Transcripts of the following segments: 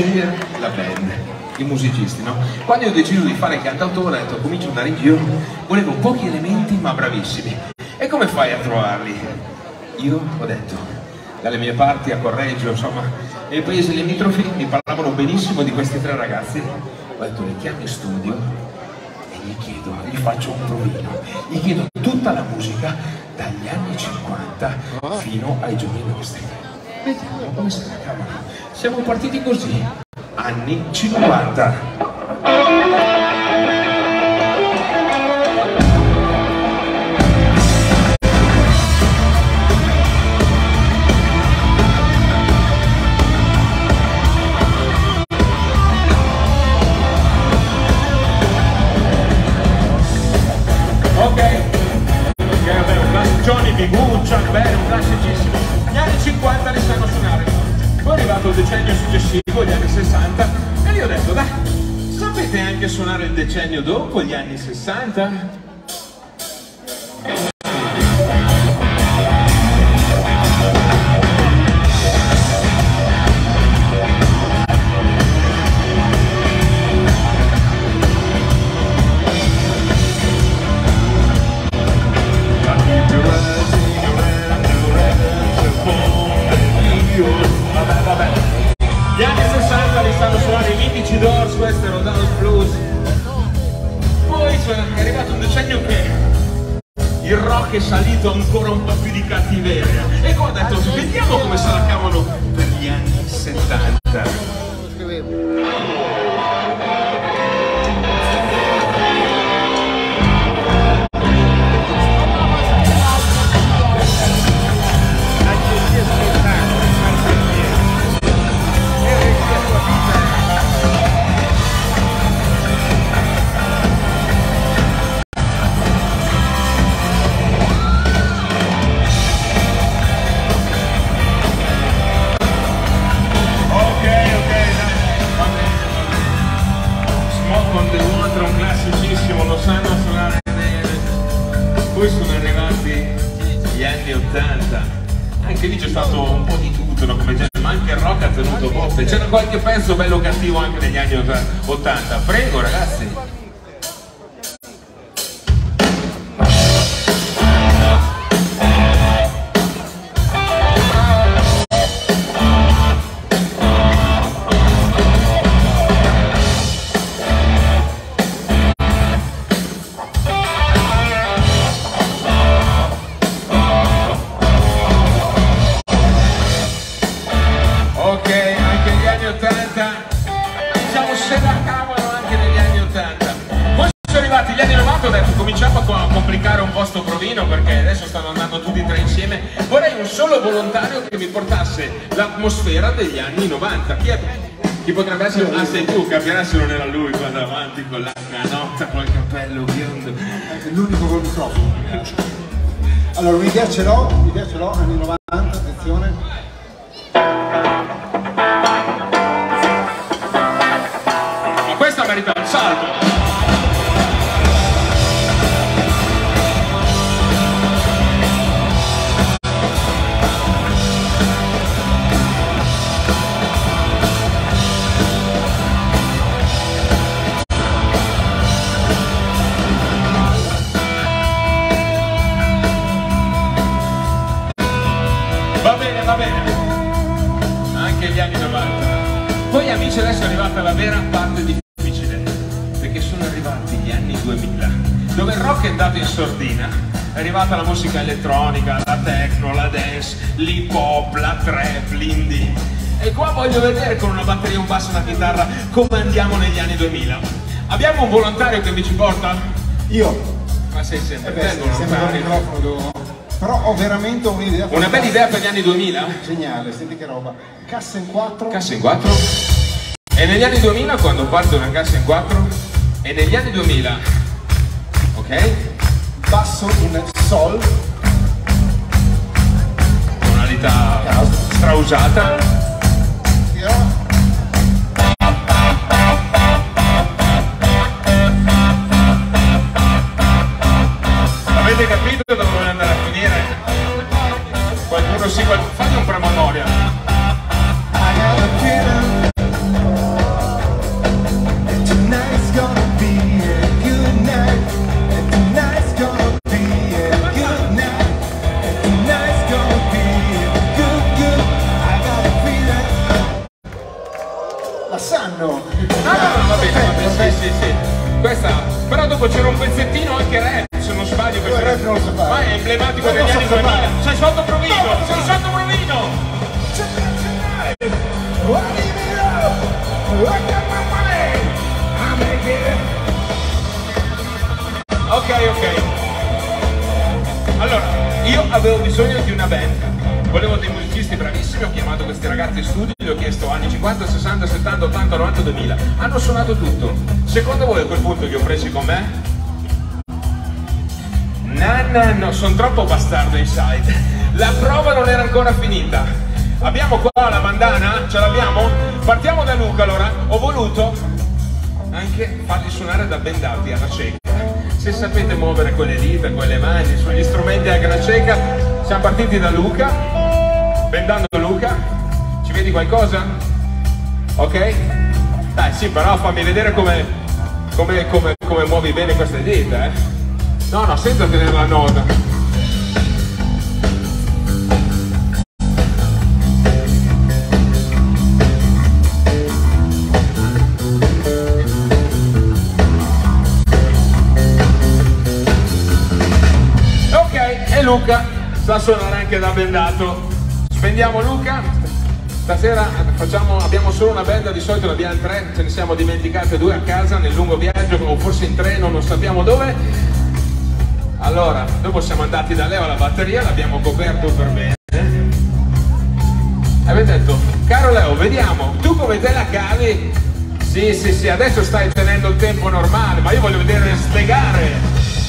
scegliere la band, i musicisti, no? Quando io ho deciso di fare cantautore, ho detto comincio ad andare in giro, volevo pochi elementi ma bravissimi. E come fai a trovarli? Io ho detto, dalle mie parti a Correggio, insomma, nei paesi limitrofi mi parlavano benissimo di questi tre ragazzi. Ho detto, li chiamo in studio e gli faccio un provino, gli chiedo tutta la musica dagli anni 50 fino ai giorni nostri. Vediamo come se la cavano. Siamo partiti così, anni 50. Johnny B. Good, Chuck Berry, un classicissimo. Gli anni 50 li sanno suonare. Poi è arrivato il decennio successivo, gli anni 60, e lì ho detto, dai, sapete anche suonare il decennio dopo, gli anni 60? Gli anni 60 li stanno suonando i mitici Doors, Western Rodance Blues. Poi è arrivato un decennio che il rock è salito ancora un po' più di cattiveria. E qua ho detto, vediamo come se la cavano per gli anni 70. Lo sanno suonare bene. Poi sono arrivati gli anni 80, anche lì c'è stato un po' di tutto, no? Come genere, ma anche il rock ha tenuto botte. C'era qualche pezzo bello cattivo anche negli anni 80. Prego ragazzi. Diciamo se la cavano anche negli anni 80. Poi sono arrivati gli anni 90, ho detto cominciamo a complicare un po' sto provino, perché adesso stanno andando tutti e tre insieme. Vorrei un solo volontario che mi portasse l'atmosfera degli anni 90. Chi potrebbe essere? Ah, sei tu, capirà se non era lui qua davanti con la canotta, col cappello biondo. È l'unico col microfono. Allora un'idea ce l'ho, anni 90, attenzione. Questa merita un salto. Va bene. Anche gli anni 90. Poi amici, adesso è arrivata la vera parte difficile, perché sono arrivati gli anni 2000, dove il rock è andato in sordina, è arrivata la musica elettronica, la techno, la dance, l'hip hop, la trap, l'indie. E qua voglio vedere con una batteria, un basso e una chitarra come andiamo negli anni 2000. Abbiamo un volontario che mi ci porta? Io. Ma sei sempre te il volontario. Però ho veramente un'idea. Una bella idea per gli anni 2000? Geniale, senti che roba. Cassa in 4. Cassa in 4? E negli anni 2000 quando parte una cassa in 4? E negli anni 2000, ok? Basso in sol. Tonalità strausata. Avete capito dove vuole andare a finire? Qualcuno sì, fate un promemoria. la sanno. No, va bene, sì. Questa, però dopo c'era un pezzettino anche rap, se non sbaglio, perché non lo so fare. ma è emblematico degli anni 2000. Sei sotto provino, sei sotto provino! Ok. Allora, io avevo bisogno di una band, volevo dei musicisti bravissimi, ho chiamato questi ragazzi in studio, gli ho chiesto anni 50, 60, 70, 80, 90, 2000, hanno suonato tutto. Secondo voi a quel punto li ho presi con me? No, sono troppo bastardo inside. La prova non era ancora finita. Abbiamo qua la bandana? Ce l'abbiamo? Partiamo da Luca allora. Ho voluto anche farli suonare da bendati alla cieca. Se sapete muovere quelle dita, quelle mani, sugli strumenti anche alla cieca. Siamo partiti da Luca. Bendando Luca. Ci vedi qualcosa? Ok? Dai, sì, però fammi vedere come muovi bene queste dita, eh. No, senza tenere la nota. Ok, e Luca sa suonare anche da bendato. Spendiamo Luca. Stasera abbiamo solo una benda, di solito ne abbiamo 3, ce ne siamo dimenticate 2 a casa nel lungo viaggio, o forse in treno, non sappiamo dove. Allora, dopo siamo andati da Leo alla batteria, l'abbiamo coperto per bene. Avete detto, caro Leo, vediamo, tu come te la cavi? Sì, adesso stai tenendo il tempo normale, ma io voglio vedere slegare.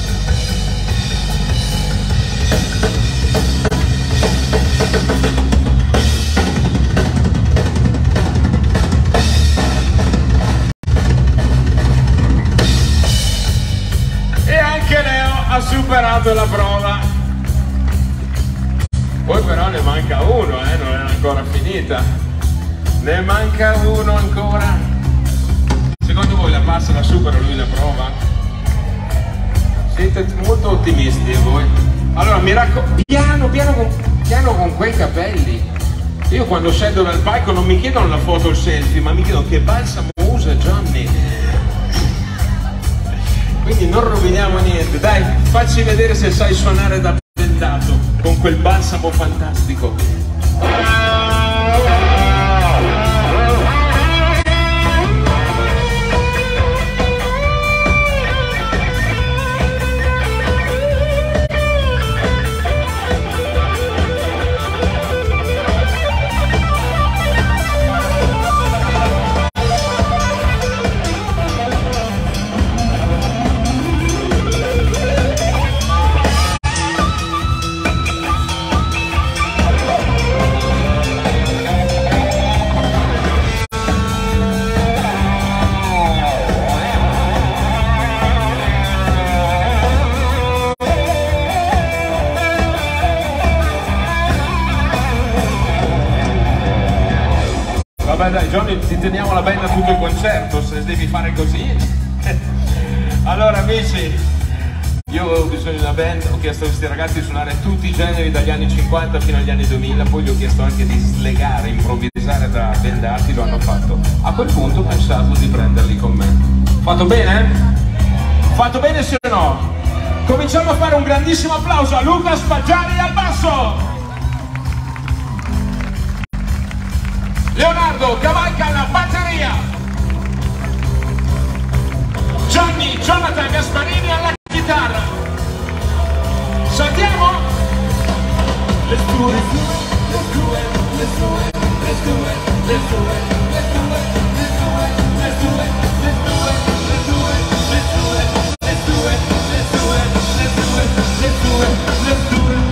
Ha superato la prova. Poi però ne manca uno, non è ancora finita. Ne manca uno ancora. Secondo voi la passa, la supera lui la prova? Siete molto ottimisti voi. Allora mi raccomando, piano con quei capelli. Io quando scendo dal palco non mi chiedono la foto o il selfie, ma mi chiedono che balsamo usa Johnny. Quindi non roviniamo niente, dai, facci vedere se sai suonare da bendato con quel balsamo fantastico. Dai Johnny, ti teniamo la benda tutto il concerto se devi fare così. Allora amici, io avevo bisogno di una band, ho chiesto a questi ragazzi di suonare tutti i generi dagli anni 50 fino agli anni 2000, poi gli ho chiesto anche di slegare, improvvisare da bendati, lo hanno fatto. A quel punto ho pensato di prenderli con me. Fatto bene? Fatto bene sì o no? Cominciamo a fare un grandissimo applauso a Luca Spaggiari al basso! Leonardo cavalca alla batteria, Jonathan Gasparini alla chitarra. Saltiamo? Let's do it, let's do it, let's do it, let's do it, let's do it, let's do it, let's do it, let's do it, let's do it, let's do it, let's do it, let's do it, let's do it, let's do it, let's do it, let's do it.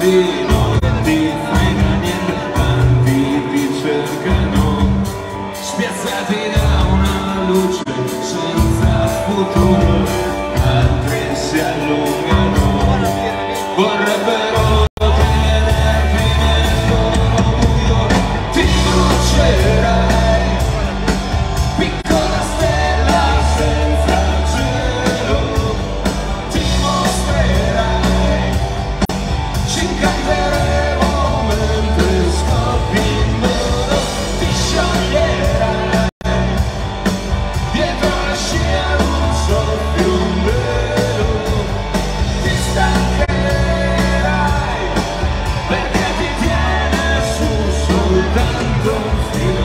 soldi, non ti frega niente, tanti ti cercano, spiazzati da una luce senza futuro, altri si allungano, vorrebbero tenerti nel loro buio, ti brucerai, piccola stella senza cielo, ti mostrerai, ci incanteremo mentre scoppi in volo, ti scioglierai, dietro la scia non so più un velo, ti stancherai, perché ti tiene su soltanto un filo.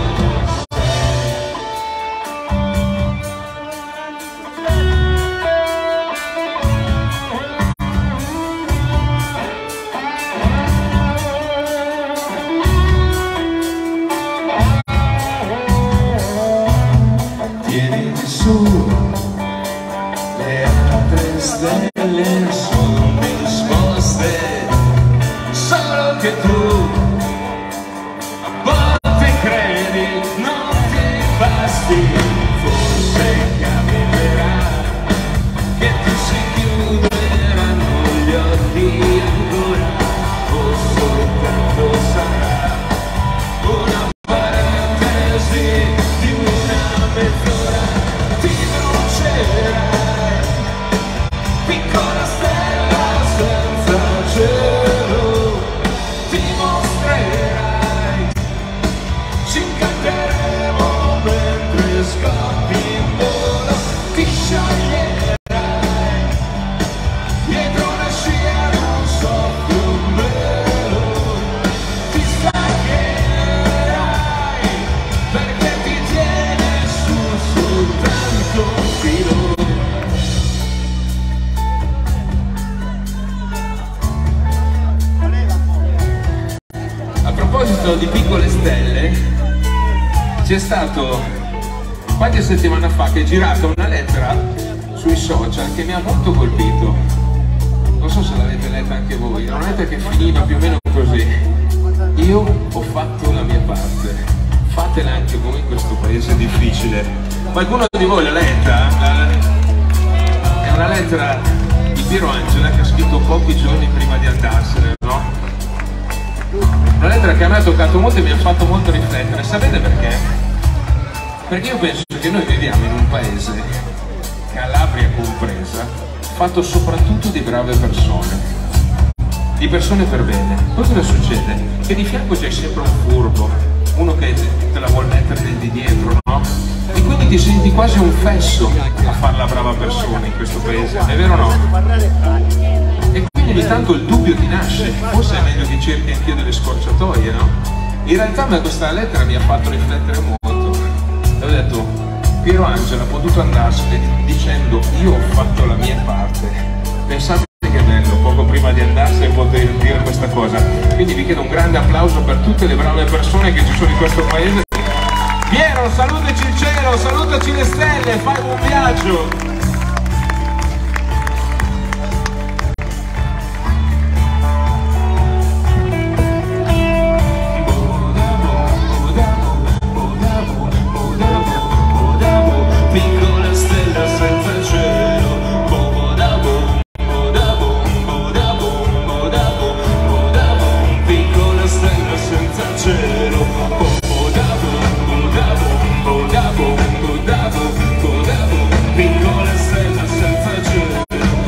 Tieniti su, le altre stelle sono disposte, solo che tu a volte credi non ti basti, forse capiterà che ti si chiuderanno gli occhi ancora, o soltanto sarà una parentesi di una mezz'ora, ti brucerai, piccola stella senza cielo, ti mostrerai, ci incanteremo mentre scoppi in volo, ti scioglierai, dietro una scia non so più un velo, ti stancherai, perché ti tiene su soltanto un filo. A proposito di piccole stelle, c'è stato qualche settimana fa che è girata una lettera sui social che mi ha molto colpito. Non so se l'avete letta anche voi, era una lettera che finiva più o meno così: io ho fatto la mia parte, fatela anche voi in questo paese difficile. Qualcuno di voi l'ha letta? È una lettera di Piero Angela che ha scritto pochi giorni prima di andarsene, no? Una lettera che a me ha toccato molto e mi ha fatto molto riflettere. Sapete perché? Perché io penso che noi viviamo in un paese, Calabria compresa, fatto soprattutto di brave persone, di persone per bene. Poi cosa succede? Che di fianco c'è sempre un furbo, uno che te la vuol mettere nel di dietro, no? E quindi ti senti quasi un fesso a fare la brava persona in questo paese, è vero o no? E quindi ogni tanto il dubbio ti nasce, forse è meglio che cerchi anch'io delle scorciatoie, no? In realtà questa lettera mi ha fatto riflettere molto. E ho detto, Piero Angela ha potuto andarsene dicendo io ho fatto la mia parte. Pensate che bello, poco prima di andarsene poter dire questa cosa. Quindi vi chiedo un grande applauso per tutte le brave persone che ci sono in questo paese. Piero, salutaci il cielo, salutaci le stelle, fai buon viaggio! Piccola stella senza cielo, piccola stella senza cielo, piccola stella senza cielo.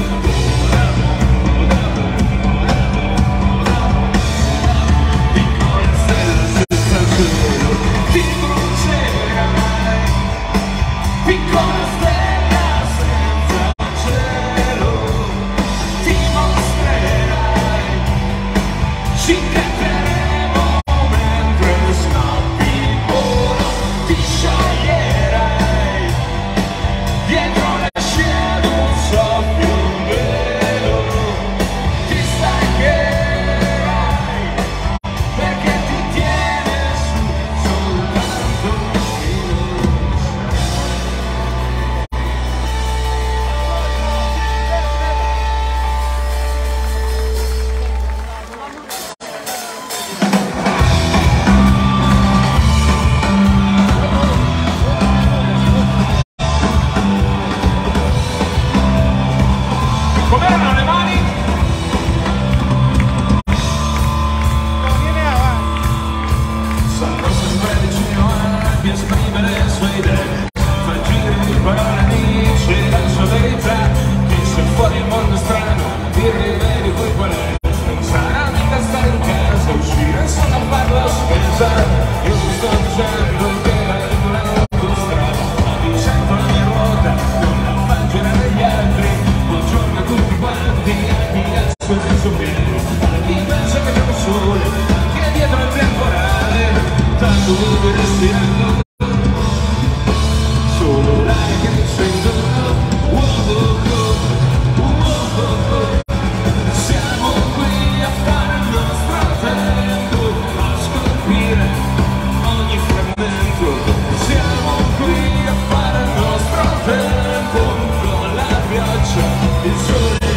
Piccola stella senza cielo, ti mostrerai, ci incanteremo mentre scoppi in volo, ti scioglierai, dietro la scia non so più un velo, ti stancherai, perché ti tiene su soltanto un filo. strada, io mi sto dicendo che la autostrada, ma mi sento la mia ruota, non la fa girare gli altri. Buongiorno a tutti quanti, anche al suo senso bene, a chi pensa che siamo soli, che è dietro il temporale, tanto dove respirando, solo l'aria che mi sento. Siamo qui a fare il nostro tempo, a scoprire ogni frammento. Siamo qui a fare il nostro tempo, con la pioggia, il sole.